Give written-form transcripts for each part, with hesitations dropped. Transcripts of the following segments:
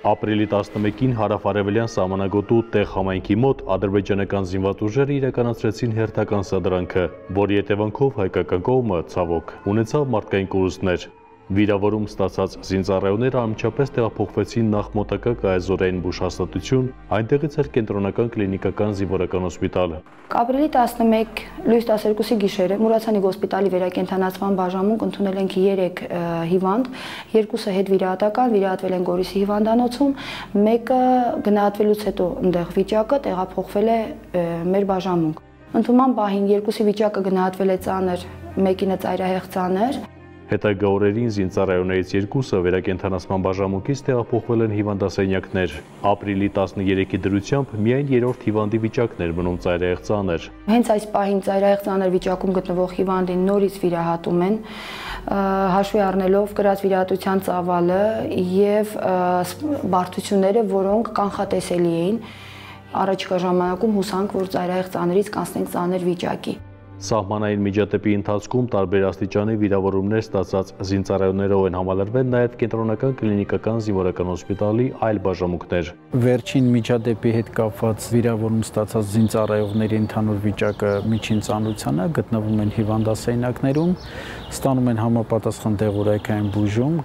Ապրիլի 11-ին հարավ-արևելյան սահմանագոտու տեղ համայնքի մոտ ադրբեջանական զինված ուժերը իրականացրեցին հերթական սադրանքը, որի հետևանքով հայկական կողմը, ցավոք, ունեցավ մարդկային կորուստներ։ Վիրավորում ստացած զինծառայողները անմիջապես տեղափոխվեցին նախ մոտակա կայազորային բուժհաստատություն, այնտեղից էլ կենտրոնական կլինիկական զինվորական հոսպիտալ։ Ապրիլի 11 լույս 12-ի գիշերը Մուրացանի հոսպիտալի վերակենդանացման բաժանում ընդունել ենք 3 հիվանդ, 2-ը հետվիրահատական, վիրահատվել են Գորիսի հիվանդանոցում, մեկը գնահատվելուց հետո այնտեղ վիճակը տեղափոխվել է մեր բաժանում։ Ընդունման պահին 2-ի վիճակը գնահատվել է ծանր, մեկինը ծայրահեղ ծանր։ Հետագա օրերին զինծառայողներից 2-ը վերակենդանացման բաժանմունքից տեղափոխվել են հիվանդասենյակներ։ Ապրիլի 13-ի դրությամբ միայն 3-րդ հիվանդի վիճակն էր մնում ծայրահեղ ծանր։ Հենց այս պահին ծայրահեղ ծանր վիճակում գտնվող հիվանդին նորից վիրահատում են, հաշվի առնելով կրած վիրահատության ծավալը եւ բարդությունները, որոնք կանխատեսելի էին։ Առաջիկա ժամանակում հուսանք, որ ծայրահեղ ծանրից կանցնենք ծանր վիճակի։ Սահմանային միջադեպի ընթացքում տարբեր աստիճանի վիրավորումներ ստացած զինծառայողներով են համալրվել նաև կենտրոնական կլինիկական զինվորական հոսպիտալի այլ բաժանմունքներ։ Վերջին միջադեպի հետ կապված վիրավորում ստացած զինծառայողների ընդհանուր վիճակը միջին ծանրության է, գտնվում են հիվանդասենյակներում, ստանում են համապատասխան դեղորայքային բուժում,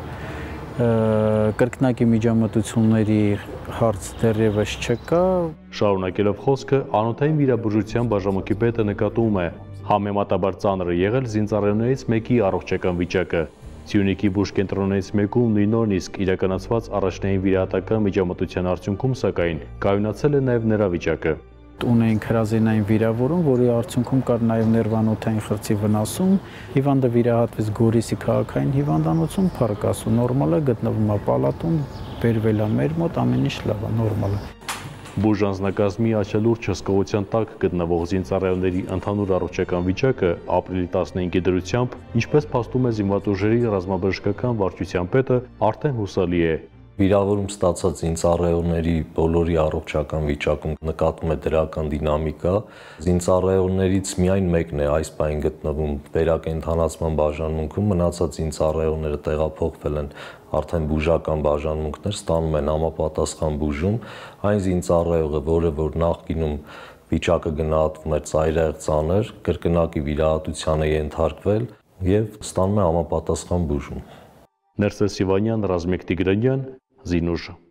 կրկնակի միջամտությունների հարց դեռևս չկա։ Շարունակելով խոսքը, անոթային վիրաբուժության բաժանմունքի պետը նկատում է, համեմատաբար ծանր է եղել զինծառայողներից մեկի առողջական վիճակը։ Սյունիքի բուժկենտրոններից մեկում նույն օրն իսկ իրականացված առաջնային վիրահատական միջամտության արդյունքում սակայն կայունացել է նաև նրա վիճակը։ Ունենք հրազենային վիրավորում, որի արդյունքում կար նաև ներվանոթային խրձի վնասում։ Հիվանդը վիրահատվեց Գորիսի քաղաքային հիվանդանոցում, փառկասու նորմալ է, գտնվում է պալատում, բերվել է մեր մոտ, ամեն ինչ լավ է, նորմալ է։ Բուժանձնակազմի աչալուրջ հսկողության տակ գտնվող զինծառայողների ընդհանուր առողջական վիճակը ապրիլի 15-ի դրությամբ, ինչպես փաստում է զինված ուժերի ռազմաբժշկական վարչության պետը, արդեն հուսալի է։ Վիրավորում ստացած զինծառայողների բոլորի առողջական վիճակում նկատվում է դրական դինամիկա։ Զինծառայողներից միայն մեկն է այս պահին գտնվում վերակենդանացման բաժանմունքում, մնացած զինծառայողները տեղափոխվել են արդեն բուժական բաժանմունքներ, ստանում են համապատասխան բուժում։ Այն զինծառայողը, որը որ նախկինում վիճակը գնահատվում էր ծայրահեղ ծանր, կրկնակի վիրահատության է ենթարկվել եւ ստանում է համապատասխան բուժում։ Ներսես Սիվանյան, Ռազմիկ Տիգրանյան, Զինուժ։